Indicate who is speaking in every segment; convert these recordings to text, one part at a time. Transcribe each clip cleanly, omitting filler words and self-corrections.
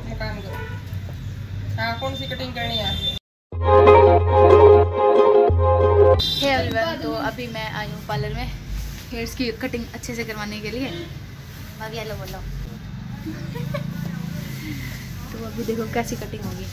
Speaker 1: अपना काम करो। हाँ, कौन सी कटिंग करनी है?
Speaker 2: हे एवरीवन, तो अभी मैं आई हूँ पार्लर में हेयर्स की कटिंग अच्छे से करवाने के लिए। भाभी हेलो बोलो। तो अभी देखो कैसी कटिंग होगी।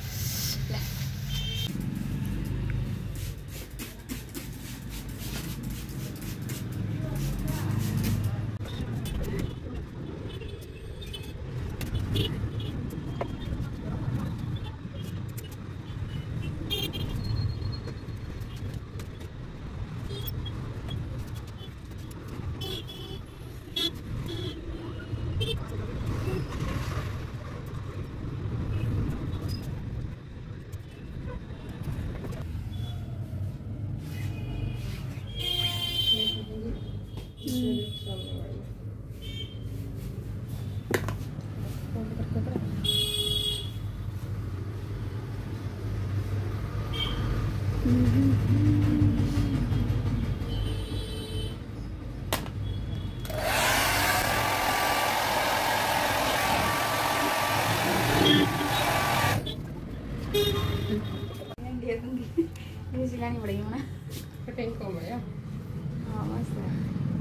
Speaker 2: सिखानी पड़ेगी ना
Speaker 1: कटिंग कम है।
Speaker 2: हाँ मस्त है।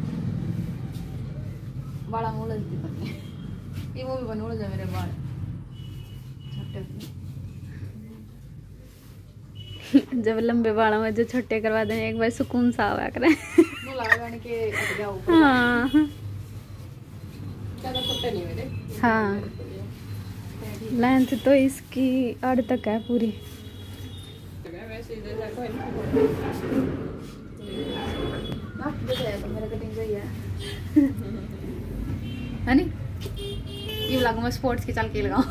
Speaker 2: बाड़ा मोड़ देती पनी ये वो भी बनोड़ जाए मेरे बाल जब लंबे बालों में जो छोटे करवा दें एक बार सुकून सा आया करें। के हाँ
Speaker 1: ज़्यादा छोटे नहीं मेरे।
Speaker 2: हाँ लेंथ तो इसकी आड़ तक है पूरी।
Speaker 1: वैसे जैसा कोई
Speaker 2: मेरा कटिंग सही है नहीं ये लगाऊं मैं स्पोर्ट्स की चाल के लगाऊं।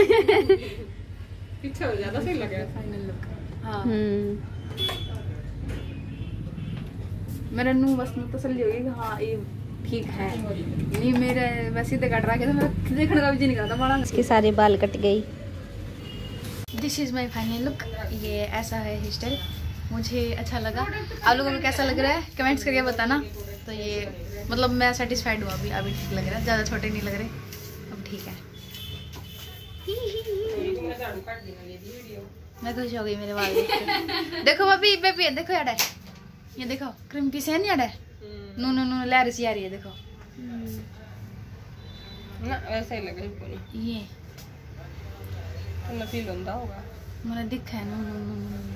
Speaker 1: पीछे हो ज़्यादा सही लगे
Speaker 2: फाइनल लुक। हाँ मेरा नू बस तसल्ली होगी कि हाँ ये ठीक है। नहीं मेरे वैसे तो कट रहा है तो मेरा देखने का भी जी नहीं करता बड़ा। इसके सारे बाल कट गई। This is my final look. ये ऐसा है हेयर स्टाइल, मुझे अच्छा लगा। आप लोगों को कैसा लग रहा है कमेंट्स करके बताना। तो ये मतलब मैं सेटिस्फाइड हूँ अभी ठीक लग रहा है, ज़्यादा छोटे नहीं लग रहे, अब ठीक है। मैं खुश हो गई मेरे बाल देख के। देखो अभी बेबी देखो यार ये देखो क्रिम्पी से नहीं यार नू नू नू लहर सी आ रही है देखो
Speaker 1: ना ऐसा ही लगे पूरी।
Speaker 2: ये
Speaker 1: तो फील होता होगा
Speaker 2: मैंने दिखा है नू नू नू नू।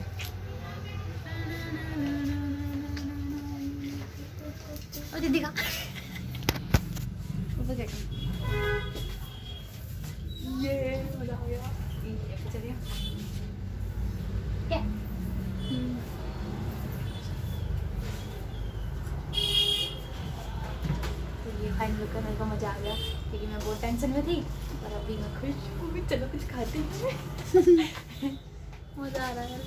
Speaker 2: ओ दीदी का ये मजा आ गया। चलिए क्या फाइनल करने का मजा आ गया क्योंकि मैं बहुत टेंशन में थी और अभी मैं खुश हूँ। चलो कुछ खाते हैं। मजा आ रहा है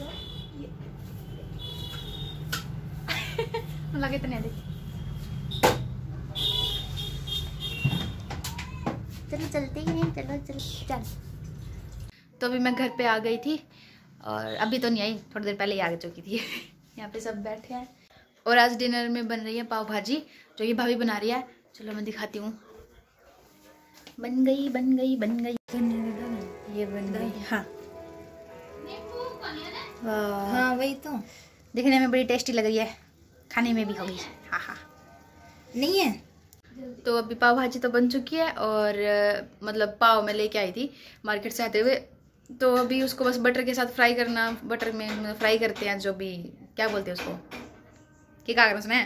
Speaker 2: लगे तो नहीं देख। चलो चलते ही नहीं चलो चल। तो अभी मैं घर पे आ गई थी और अभी तो नहीं आई, थोड़ी देर पहले ही आ चुकी थी। यहाँ पे सब बैठे हैं और आज डिनर में बन रही है पाव भाजी जो ये भाभी बना रही है। चलो मैं दिखाती हूँ। बन गई ये बन गई। हाँ
Speaker 3: हाँ वही तो
Speaker 2: दिखने में बड़ी टेस्टी लग रही है, खाने में भी होगी। हाँ हाँ
Speaker 3: नहीं है।
Speaker 2: तो अभी पाव भाजी तो बन चुकी है और मतलब पाव मैं लेके आई थी मार्केट से आते हुए। तो अभी उसको बस बटर के साथ फ्राई करना, बटर में फ्राई करते हैं जो भी क्या बोलते हैं उसको क्या करना उसमें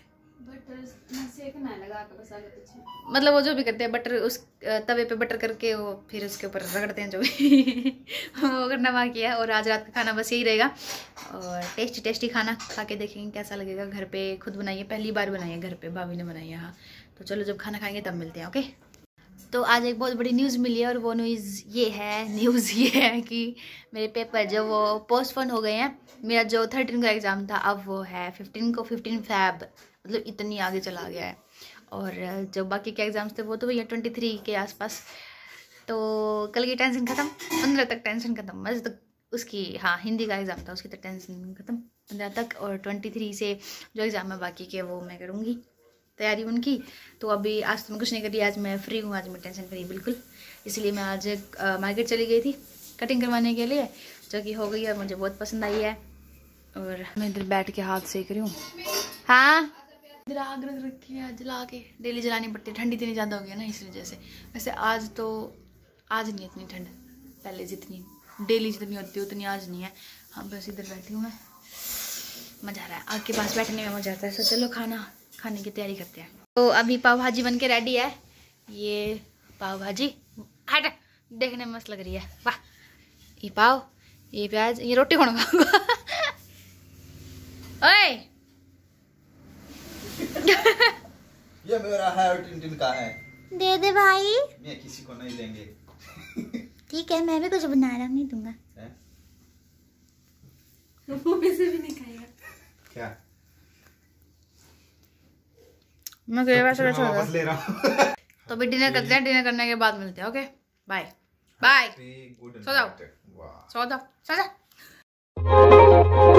Speaker 2: मतलब वो जो भी करते हैं बटर उस तवे पे बटर करके वो फिर उसके ऊपर रगड़ते हैं जो भी वो करना बाकी है। और आज रात का खाना बस यही रहेगा और टेस्टी खाना खा के देखेंगे कैसा लगेगा। घर पे खुद बनाइए, पहली बार बनाई है घर पे, भाभी ने बनाई है। हाँ तो चलो जब खाना खाएंगे तब मिलते हैं। ओके तो आज एक बहुत बड़ी न्यूज़ मिली है और वो न्यूज़ ये है कि मेरे पेपर जो वो पोस्टपोन हो गए हैं। मेरा जो 13 का एग्ज़ाम था अब वो है 15 को, 15 फ़ैब, मतलब इतनी आगे चला गया है। और जो बाकी के एग्ज़ाम्स थे वो तो भैया 23 के आसपास। तो कल की टेंशन ख़त्म, 15 तक टेंशन ख़त्म। बस तक उसकी हाँ हिंदी का एग्ज़ाम था उसकी तो टेंशन ख़त्म 15 तक। और 23 से जो एग्ज़ाम है बाकी के वो मैं करूँगी। तैयारी उनकी। तो अभी आज तो मैं कुछ नहीं करी, आज मैं फ्री हूँ, आज मैं टेंशन फ्री बिल्कुल। इसलिए मैं आज मार्केट चली गई थी कटिंग करवाने के लिए, जो कि हो गई है, मुझे बहुत पसंद आई है। और मैं इधर बैठ के हाथ सेक रही हूँ। हाँ, इधर आग रख रखी है, जला के डेली जलानी पड़ती है, ठंडी इतनी ज़्यादा हो गई है ना इस वजह से। वैसे आज नहीं इतनी ठंड, पहले जितनी डेली जितनी होती है उतनी आज नहीं है। हाँ बस इधर बैठी हूँ मैं, मज़ा आ रहा है, आग के पास बैठने में मज़ा आता है। तो चलो खाने की तैयारी करते हैं। तो अभी पाव भाजी बन के रेडी है। ये पाव भाजी हट देखने में मस्त लग रही है, वाह। ये पाव, ये प्याज, ये रोटी कौन खाऊंगा? ओए
Speaker 4: ये मेरा है और टिन का है।
Speaker 3: दे दे भाई।
Speaker 4: मैं किसी को नहीं देंगे।
Speaker 3: ठीक है, मैं भी कुछ बना रहा हूँ, नहीं दूंगा।
Speaker 1: वो वैसे भी नहीं खाएगा
Speaker 4: क्या?
Speaker 2: मैं
Speaker 4: वापस ले रहा हूँ।
Speaker 2: तो अभी डिनर करते हैं, डिनर करने के बाद मिलते हैं। Okay bye bye. सो जाओ, सो जाओ, सो जाओ।